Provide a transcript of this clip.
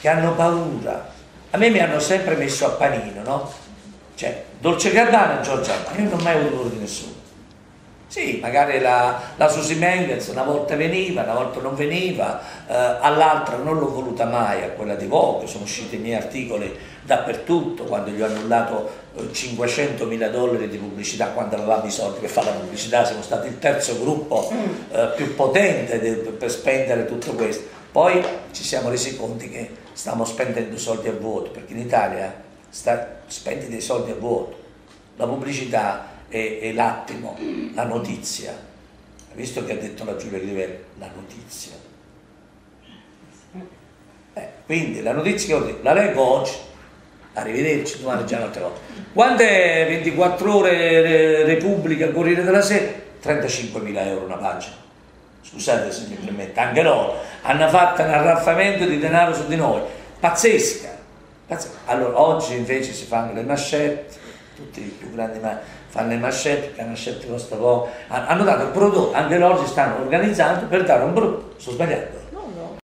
che hanno paura. A me mi hanno sempre messo a panino, no? Cioè, Dolce Gabbana e Giorgio Armani, io non ho mai avuto paura di nessuno. Sì, magari la Susi Mengels una volta veniva, una volta non veniva, all'altra non l'ho voluta mai, a quella di Vogue, sono usciti i miei articoli dappertutto, quando gli ho annullato $500.000 di pubblicità, quando avevamo i soldi per fare la pubblicità, siamo stati il terzo gruppo più potente per spendere tutto questo. Poi ci siamo resi conto che stiamo spendendo soldi a vuoto, perché in Italia spendi dei soldi a vuoto, la pubblicità è l'attimo, la notizia. Hai visto che ha detto la Giulia Crivelli? La notizia. Quindi la notizia che ho detto, la leggo oggi, arrivederci, domani già un'altra volta. Quando è 24 ore Repubblica, Corriere della Sera? 35.000 € una pagina. Scusate se mi permette, anche loro hanno fatto un arraffamento di denaro su di noi, pazzesca. Allora oggi invece si fanno le mascette, tutti i più grandi fanno le mascette, perché le mascette costa poco, hanno dato il prodotto, anche loro si stanno organizzando per dare un prodotto, sto sbagliando.